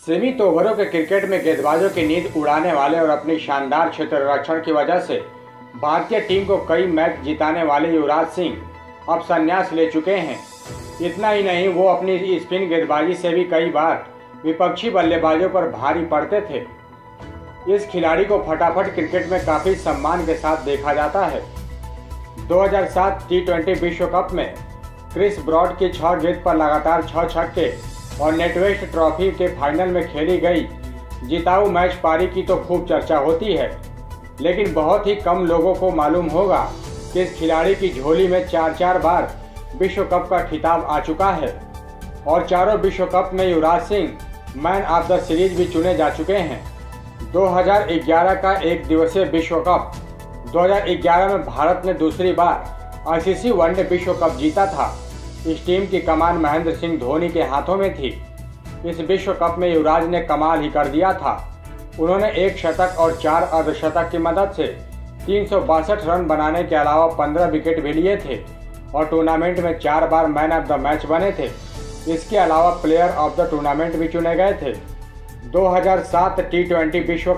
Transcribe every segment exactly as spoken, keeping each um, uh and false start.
सीमित ओवरों के क्रिकेट में गेंदबाजों की नींद उड़ाने वाले और अपनी शानदार क्षेत्र रक्षण की वजह से भारतीय टीम को कई मैच जिताने वाले युवराज सिंह अब संन्यास ले चुके हैं। इतना ही नहीं, वो अपनी स्पिन गेंदबाजी से भी कई बार विपक्षी बल्लेबाजों पर भारी पड़ते थे। इस खिलाड़ी को फटाफट क्रिकेट में काफ़ी सम्मान के साथ देखा जाता है। दो हज़ार सात टी ट्वेंटी विश्व कप में क्रिस ब्रॉड की छह गेंद पर लगातार छह छक्के और नेटवेस्ट ट्रॉफी के फाइनल में खेली गई जिताऊ मैच पारी की तो खूब चर्चा होती है, लेकिन बहुत ही कम लोगों को मालूम होगा कि इस खिलाड़ी की झोली में चार चार बार विश्व कप का खिताब आ चुका है और चारों विश्व कप में Yuvraj Singh man of the series भी चुने जा चुके हैं। दो हज़ार ग्यारह का एक दिवसीय विश्व कप दो हज़ार ग्यारह में भारत ने दूसरी बार आईसीसी वनडे विश्व कप जीता था। इस टीम की कमान महेंद्र सिंह धोनी के हाथों में थी। इस विश्व कप में युवराज ने कमाल ही कर दिया था। उन्होंने एक शतक और चार अर्धशतक की मदद से तीन सौ बासठ रन बनाने के अलावा पंद्रह विकेट भी लिए थे और टूर्नामेंट में चार बार मैन ऑफ द मैच बने थे। इसके अलावा प्लेयर ऑफ द टूर्नामेंट भी चुने गए थे। दो हज़ार सात टी ट्वेंटी विश्व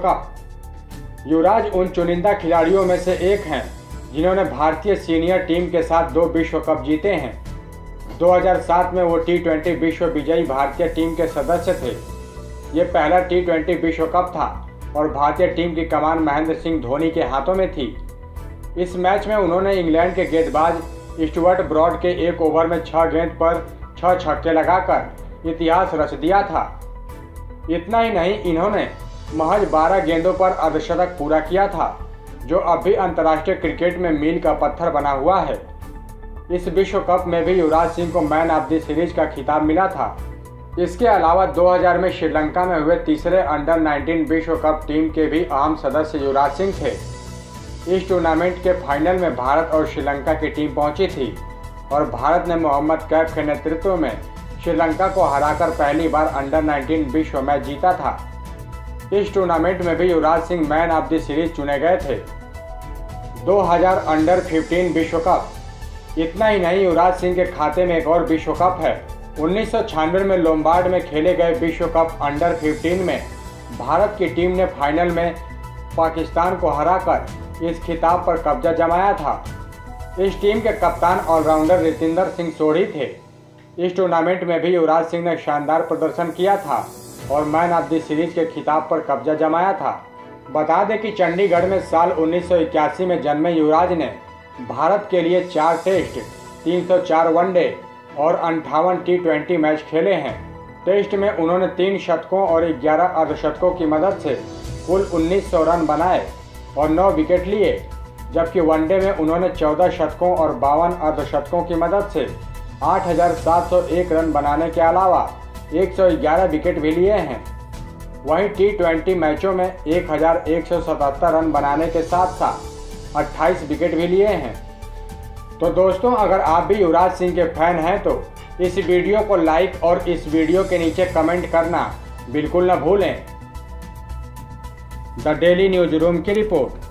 कप युवराज उन चुनिंदा खिलाड़ियों में से एक हैं जिन्होंने भारतीय सीनियर टीम के साथ दो विश्व कप जीते हैं। दो हज़ार सात में वो टी ट्वेंटी विश्व विजयी भारतीय टीम के सदस्य थे। ये पहला टी ट्वेंटी विश्व कप था और भारतीय टीम की कमान महेंद्र सिंह धोनी के हाथों में थी। इस मैच में उन्होंने इंग्लैंड के गेंदबाज स्टुअर्ट ब्रॉड के एक ओवर में छह गेंद पर छह छक्के लगाकर इतिहास रच दिया था। इतना ही नहीं, इन्होंने महज बारह गेंदों पर अर्धशतक पूरा किया था, जो अब भी अंतर्राष्ट्रीय क्रिकेट में मील का पत्थर बना हुआ है। इस विश्व कप में भी युवराज सिंह को मैन ऑफ द सीरीज का खिताब मिला था। इसके अलावा दो हज़ार में श्रीलंका में हुए तीसरे अंडर नाइनटीन विश्व कप टीम के भी अहम सदस्य युवराज सिंह थे। इस टूर्नामेंट के फाइनल में भारत और श्रीलंका की टीम पहुंची थी और भारत ने मोहम्मद कैफ के नेतृत्व में श्रीलंका को हराकर पहली बार अंडर नाइनटीन विश्व मैच जीता था। इस टूर्नामेंट में भी Yuvraj Singh man of the series चुने गए थे। दो हज़ार अंडर फिफ्टीन विश्व कप इतना ही नहीं, युवराज सिंह के खाते में एक और विश्व कप है। उन्नीस सौ छियानवे में लोम्बार्ड में खेले गए विश्व कप अंडर फिफ्टीन में भारत की टीम ने फाइनल में पाकिस्तान को हराकर इस खिताब पर कब्जा जमाया था। इस टीम के कप्तान ऑलराउंडर रितिंदर सिंह सोढ़ी थे। इस टूर्नामेंट में भी युवराज सिंह ने शानदार प्रदर्शन किया था और मैन ऑफ द सीरीज के खिताब पर कब्जा जमाया था। बता दें कि चंडीगढ़ में साल उन्नीस सौ इक्यासी में जन्मे युवराज ने भारत के लिए चार टेस्ट, तीन सौ चार वनडे और अंठावन टी ट्वेंटी मैच खेले हैं। टेस्ट में उन्होंने तीन शतकों और ग्यारह अर्धशतकों की मदद से कुल उन्नीस सौ रन बनाए और नौ विकेट लिए, जबकि वनडे में उन्होंने चौदह शतकों और बावन अर्धशतकों की मदद से आठ हज़ार सात सौ एक रन बनाने के अलावा एक सौ ग्यारह विकेट भी लिए हैं। वहीं टी ट्वेंटी मैचों में एक हज़ार एक सौ सतहत्तर रन बनाने के साथ साथ अट्ठाईस विकेट भी लिए हैं। तो दोस्तों, अगर आप भी युवराज सिंह के फैन हैं तो इस वीडियो को लाइक और इस वीडियो के नीचे कमेंट करना बिल्कुल न भूलें। द डेली न्यूज रूम की रिपोर्ट।